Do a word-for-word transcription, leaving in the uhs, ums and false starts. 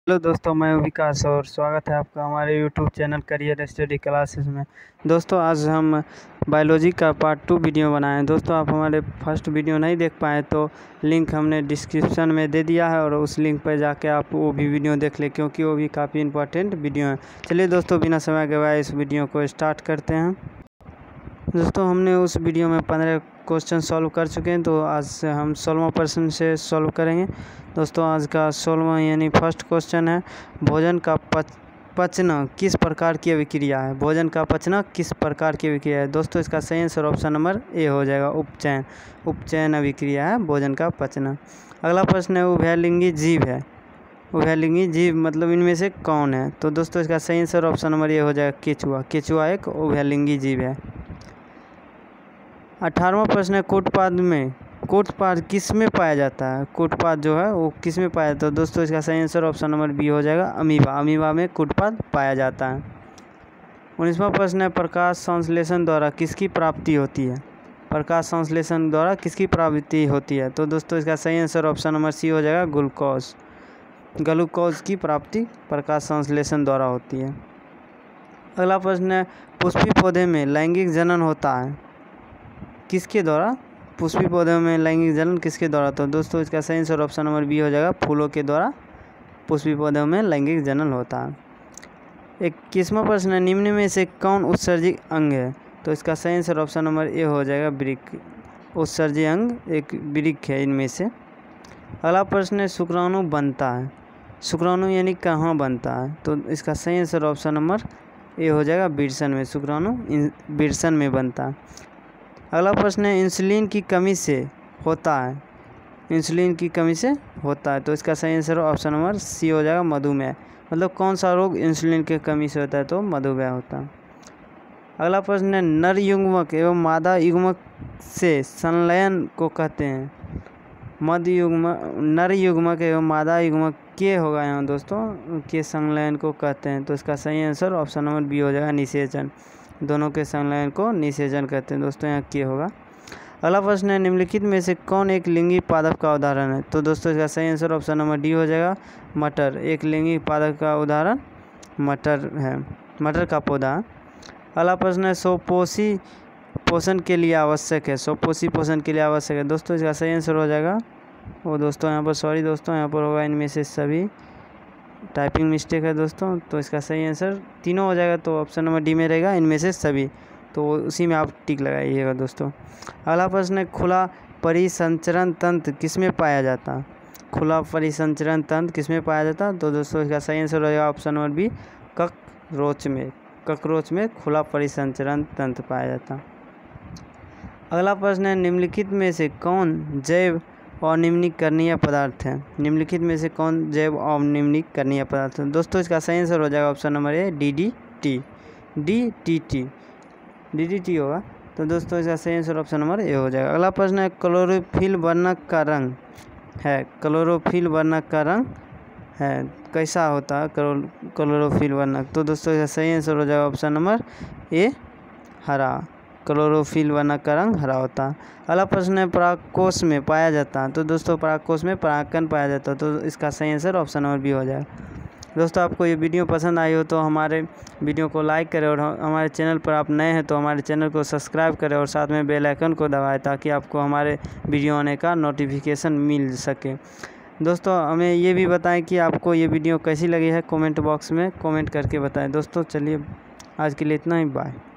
Hello दोस्तों, मैं हूं विकास और स्वागत है आपका हमारे YouTube channel career study classes में। दोस्तों आज हम बायोलॉजी का पार्ट टू वीडियो बनाए हैं। दोस्तों आप हमारे फर्स्ट वीडियो नहीं देख पाए तो लिंक हमने डिस्क्रिप्शन में दे दिया है और उस लिंक पर जाके आप वो भी वीडियो देख लें, क्योंकि वो भी काफ़ी इंपॉर्टेंट वीडियो है। चलिए दोस्तों, बिना समय गवाए इस वीडियो को स्टार्ट करते हैं। दोस्तों हमने उस वीडियो में पंद्रह क्वेश्चन सॉल्व कर चुके हैं, तो आज से हम सोलहवां प्रश्न से सॉल्व करेंगे। दोस्तों आज का सोलहवां यानी फर्स्ट क्वेश्चन है, भोजन का पच पचना किस प्रकार की अभिक्रिया है। भोजन का पचना किस प्रकार की अभिक्रिया है। दोस्तों इसका सही आंसर ऑप्शन नंबर ए हो जाएगा, उपचयन। उपचयन अभिक्रिया है भोजन का पचना। अगला प्रश्न है, उभयलिंगी जीव है। उभयलिंगी जीव मतलब इनमें से कौन है। तो दोस्तों इसका सही आंसर ऑप्शन नंबर ए हो जाएगा, केचुआ। केचुआ एक उभयलिंगी जीव है। अठारहवां प्रश्न है, कोटपाद में कोटपाद किस में पाया जाता है। कोटपाद जो है वो किस में पाया जाता है। दोस्तों इसका सही आंसर ऑप्शन नंबर बी हो जाएगा, अमीबा। अमीबा में कोटपाद पाया जाता है। उन्नीसवां प्रश्न है, प्रकाश संश्लेषण द्वारा किसकी प्राप्ति होती है। प्रकाश संश्लेषण द्वारा किसकी प्राप्ति होती है। तो दोस्तों इसका सही आंसर ऑप्शन नंबर सी हो जाएगा, ग्लूकोज। ग्लूकोज की प्राप्ति प्रकाश संश्लेषण द्वारा होती है। अगला प्रश्न है, पुष्पी पौधे में लैंगिक जनन होता है किसके द्वारा। पुष्पी पौधों में लैंगिक जनन किसके द्वारा। तो दोस्तों इसका सही आंसर ऑप्शन नंबर बी हो जाएगा, फूलों के द्वारा पुष्पी पौधों में लैंगिक जनन होता है। इक्कीसवां प्रश्न है, निम्न में से कौन उत्सर्जित अंग है। तो इसका सही आंसर ऑप्शन नंबर ए हो जाएगा, वृक्क। उत्सर्जित अंग एक वृक्क है इनमें से। अगला प्रश्न है, शुक्राणु बनता है। शुक्राणु यानी कहाँ बनता है। तो इसका सही आंसर ऑप्शन नंबर ए हो जाएगा, विरसन में। शुक्राणु विरसन में बनता है। अगला प्रश्न है, इंसुलिन की कमी से होता है। इंसुलिन की कमी से होता है। तो इसका सही आंसर ऑप्शन नंबर सी हो जाएगा, मधुमेह। मतलब कौन सा रोग इंसुलिन की कमी से होता है। तो मधुमेह होता है। अगला प्रश्न है, नर युग्मक एवं मादा युग्मक से संलयन को कहते हैं। मध्य युग्मक नर युग्मक एवं मादा युग्मक के होगा यहाँ दोस्तों, के संलयन को कहते हैं। तो इसका सही आंसर ऑप्शन नंबर बी हो जाएगा, निषेचन। दोनों के संलयन को निषेचन कहते हैं। दोस्तों यहाँ के होगा। अगला प्रश्न है, निम्नलिखित में से कौन एक लिंगी पादप का उदाहरण है। तो दोस्तों इसका सही आंसर ऑप्शन नंबर डी हो जाएगा, मटर। एक लिंगी पादप का उदाहरण मटर है, मटर का पौधा। अगला प्रश्न है, स्वपोषी पोषण के लिए आवश्यक है। स्वपोषी पोषण के लिए आवश्यक है। दोस्तों इसका सही आंसर हो जाएगा वो दोस्तों यहाँ पर सॉरी दोस्तों यहाँ पर होगा इनमें से सभी। टाइपिंग मिस्टेक है दोस्तों। तो इसका सही आंसर तीनों हो जाएगा, तो ऑप्शन नंबर डी में रहेगा, इनमें से सभी। तो उसी में आप टिक लगाइएगा दोस्तों। अगला प्रश्न है, खुला परिसंचरण तंत्र किसमें पाया जाता है। खुला परिसंचरण तंत्र किसमें पाया जाता है। तो दोस्तों इसका सही आंसर हो जाएगा ऑप्शन नंबर बी, ककरोच में। ककरोच में खुला परिसंचरण तंत्र पाया जाता है। अगला प्रश्न है, निम्नलिखित में से कौन जैव अनिम्नीकरणीय पदार्थ है। निम्नलिखित में से कौन जैव अनिम्नीकरणीय पदार्थ है। दोस्तों इसका सही आंसर हो जाएगा option number A, D D T. D T T D D T होगा। तो दोस्तों इसका सही आंसर ऑप्शन नंबर ए हो जाएगा। अगला प्रश्न है, क्लोरोफिल वर्णक का रंग है। क्लोरोफिल वर्णक का रंग है कैसा होता है क्लोरोफिल वर्णक। तो दोस्तों इसका सही आंसर हो जाएगा ऑप्शन नंबर ए, हरा। क्लोरोफिल वर्णक का रंग हरा होता है। अगला प्रश्न है, परागकोश में पाया जाता है। तो दोस्तों परागकोश में परागकण पाया जाता है। तो इसका सही आंसर ऑप्शन नंबर बी हो जाएगा। दोस्तों आपको ये वीडियो पसंद आई हो तो हमारे वीडियो को लाइक करें, और हमारे चैनल पर आप नए हैं तो हमारे चैनल को सब्सक्राइब करें और साथ में बेल आइकन को दबाएं, ताकि आपको हमारे वीडियो आने का नोटिफिकेशन मिल सके। दोस्तों हमें ये भी बताएं कि आपको ये वीडियो कैसी लगी है, कमेंट बॉक्स में कमेंट करके बताएं। दोस्तों चलिए आज के लिए इतना ही, बाय।